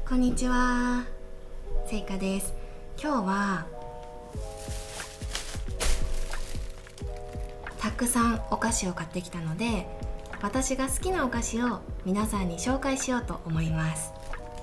こんにちは、せいかです。今日はたくさんお菓子を買ってきたので、私が好きなお菓子を皆さんに紹介しようと思います。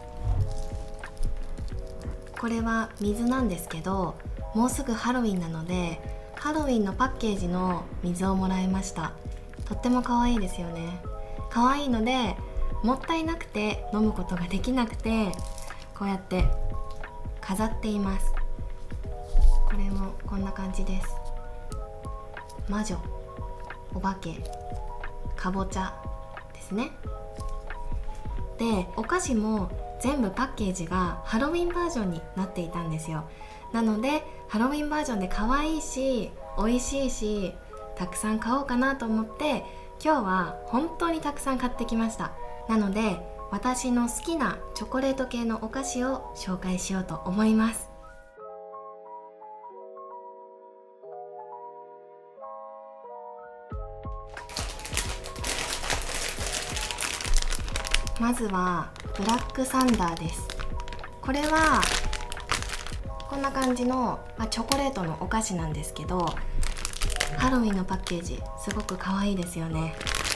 これは水なんですけど、もうすぐハロウィンなのでハロウィンのパッケージの水をもらいました。とっても可愛いですよね。可愛いのでもったいなくて飲むことができなくて、こうやって飾っています。これもこんな感じです。魔女、お化け、かぼちゃですね。で、お菓子も全部パッケージがハロウィンバージョンになっていたんですよ。なのでハロウィンバージョンで可愛いし美味しいし、たくさん買おうかなと思って今日は本当にたくさん買ってきました。なので私の好きなチョコレート系のお菓子を紹介しようと思います。まずはブラックサンダーです。これはこんな感じの、チョコレートのお菓子なんですけど、ハロウィンのパッケージすごく可愛いですよね。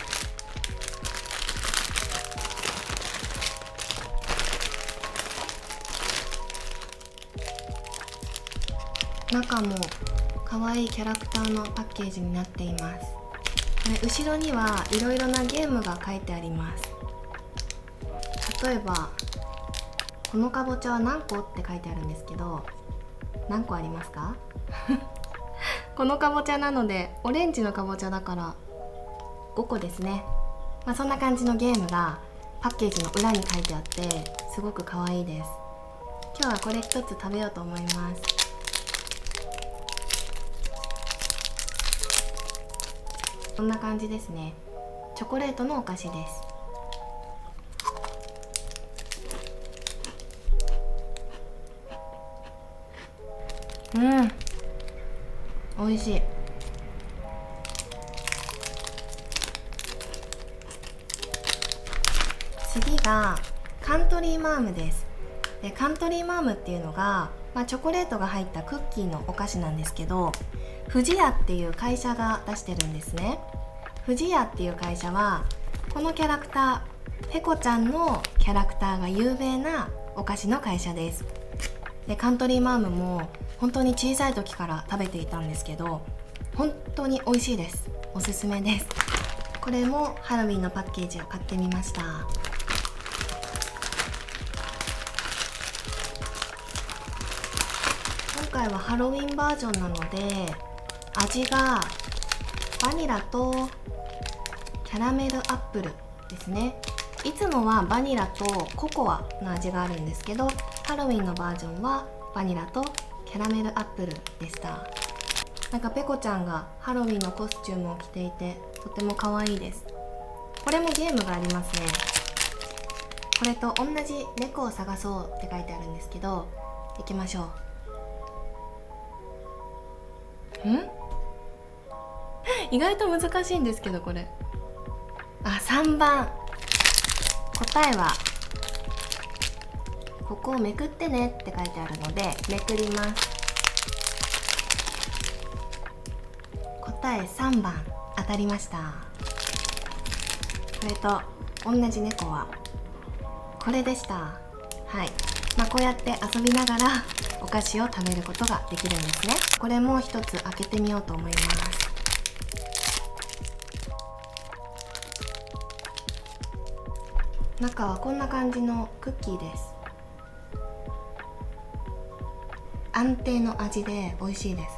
中も可愛いキャラクターのパッケージになっています。後ろにはいろいろなゲームが書いてあります。例えばこのかぼちゃは何個って書いてあるんですけど、何個ありますか？このかぼちゃなのでオレンジのかぼちゃだから5個ですね。そんな感じのゲームがパッケージの裏に書いてあってすごく可愛いです。今日はこれ一つ食べようと思います。こんな感じですね。チョコレートのお菓子です。美味しい。次がカントリーマームです。で、カントリーマームっていうのが、チョコレートが入ったクッキーのお菓子なんですけど、不二家っていう会社が出してるんですね。不二家っていう会社はこのキャラクター、ペコちゃんのキャラクターが有名なお菓子の会社です。で、カントリーマームも本当に小さい時から食べていたんですけど、本当に美味しいです。おすすめです。これもハロウィンのパッケージを買ってみました。今回はハロウィンバージョンなので味がバニラとキャラメルアップルですね。いつもはバニラとココアの味があるんですけど、ハロウィンのバージョンはバニラとキャラメルアップルでした。なんかペコちゃんがハロウィンのコスチュームを着ていてとても可愛いです。これもゲームがありますね。これと同じ猫を探そうって書いてあるんですけど、行きましょう。意外と難しいんですけど、これ3番。答えはここをめくってねって書いてあるのでめくります。答え3番当たりました。これと同じ猫はこれでした。はい、こうやって遊びながらお菓子を食べることができるんですね。これも一つ開けてみようと思います。中はこんな感じのクッキーです。安定の味で美味しいです。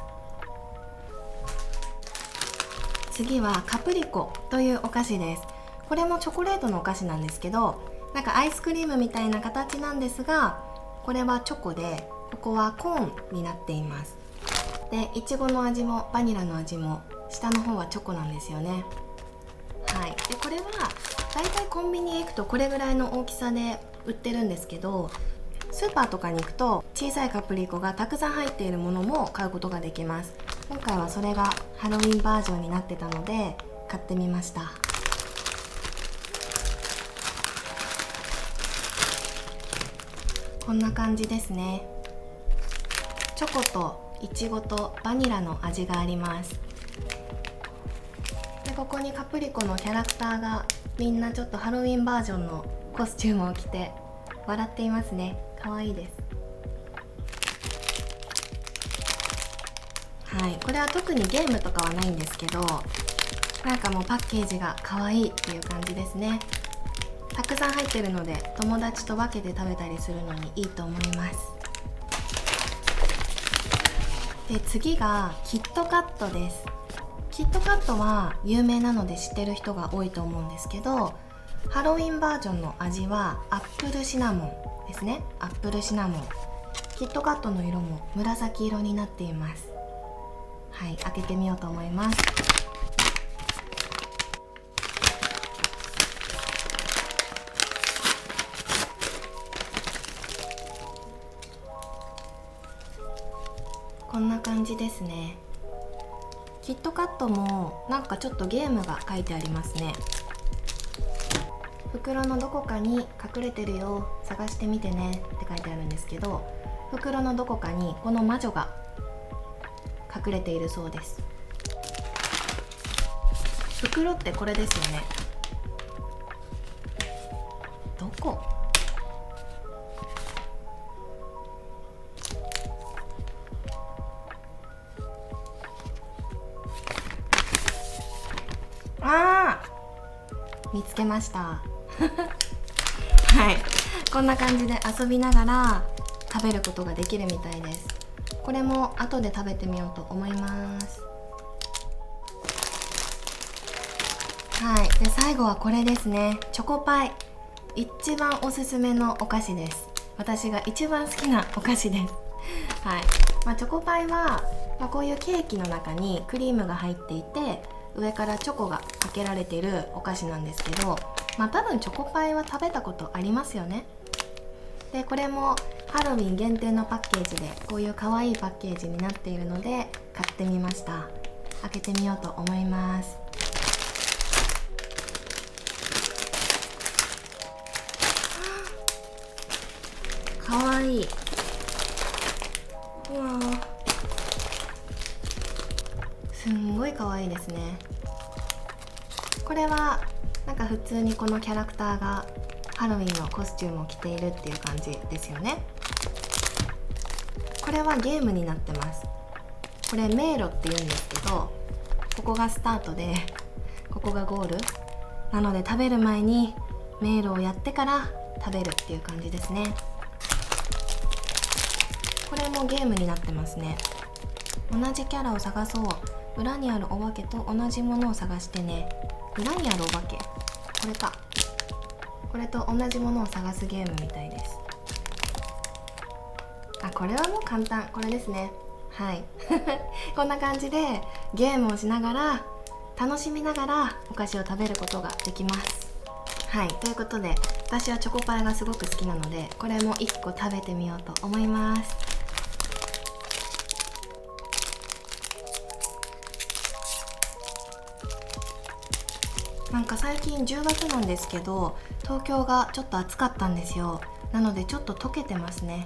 次はカプリコというお菓子です。これもチョコレートのお菓子なんですけど、なんかアイスクリームみたいな形なんですが、これはチョコでここはコーンになっています。で、いちごの味もバニラの味も下の方はチョコなんですよね。はい、でこれはだいたいコンビニへ行くとこれぐらいの大きさで売ってるんですけど、スーパーとかに行くと小さいカプリコがたくさん入っているものも買うことができます。今回はそれがハロウィンバージョンになってたので買ってみました。 こんな感じですね。チョコとイチゴとバニラの味があります。でここにカプリコのキャラクターがみんなちょっとハロウィンバージョンのコスチュームを着て笑っていますね。かわいいです。はい、これは特にゲームとかはないんですけど、なんかもうパッケージが可愛いっていう感じですね。たくさん入ってるので友達と分けて食べたりするのにいいと思います。で次がキットカットです。キットカットは有名なので知ってる人が多いと思うんですけど、ハロウィンバージョンの味はアップルシナモンですね。アップルシナモン。キットカットの色も紫色になっています。はい、開けてみようと思います。こんな感じですね。キットカットもなんかちょっとゲームが書いてありますね。袋のどこかに隠れてるよ、探してみてねって書いてあるんですけど、袋のどこかにこの魔女が隠れているそうです。袋ってこれですよね。どこ？見つけましたはい、こんな感じで遊びながら食べることができるみたいです。これも後で食べてみようと思います。はい、で最後はこれですね。チョコパイ。一番おすすめのお菓子です。私が一番好きなお菓子です。はい、チョコパイは、こういうケーキの中にクリームが入っていて上からチョコがかけられているお菓子なんですけど、多分チョコパイは食べたことありますよね。でこれもハロウィン限定のパッケージでこういう可愛いパッケージになっているので買ってみました。開けてみようと思います。かわいい。うわー、すんごい可愛いですね。これはなんか普通にこのキャラクターがハロウィンのコスチュームを着ているっていう感じですよね。これはゲームになってます。これ迷路っていうんですけど、ここがスタートでここがゴールなので、食べる前に迷路をやってから食べるっていう感じですね。これもゲームになってますね。同じキャラを探そう。裏にあるお化けと同じものを探してね。裏にあるお化け、これか。これと同じものを探すゲームみたいです。これはもう簡単。これですね。はいこんな感じでゲームをしながら楽しみながらお菓子を食べることができます。はい、ということで私はチョコパイがすごく好きなので、これも1個食べてみようと思います。なんか最近10月なんですけど、東京がちょっと暑かったんですよ。なのでちょっと溶けてますね。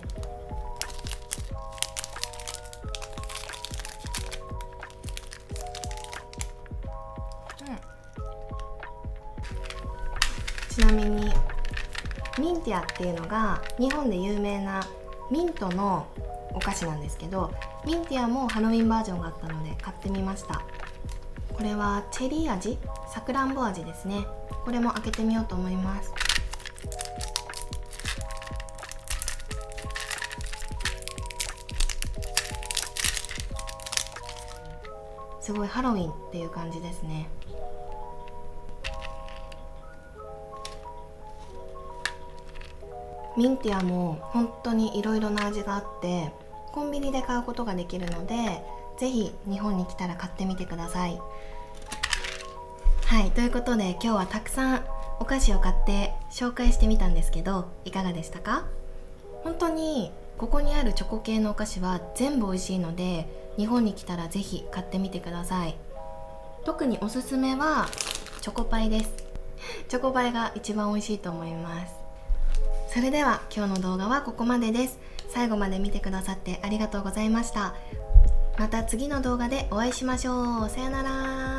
ちなみにミンティアっていうのが日本で有名なミントのお菓子なんですけど、ミンティアもハロウィンバージョンがあったので買ってみました。これはチェリー味、さくらんぼ味ですね。これも開けてみようと思います。すごいハロウィンっていう感じですね。ミンティアも本当にいろいろな味があってコンビニで買うことができるので、ぜひ日本に来たら買ってみてください。はい、ということで今日はたくさんお菓子を買って紹介してみたんですけど、いかがでしたか？本当にここにあるチョコ系のお菓子は全部美味しいので、日本に来たらぜひ買ってみてください。特におすすめはチョコパイです。チョコパイが一番美味しいと思います。そそれでは今日の動画はここまでです。最後まで見てくださってありがとうございました。また次の動画でお会いしましょう。さよなら。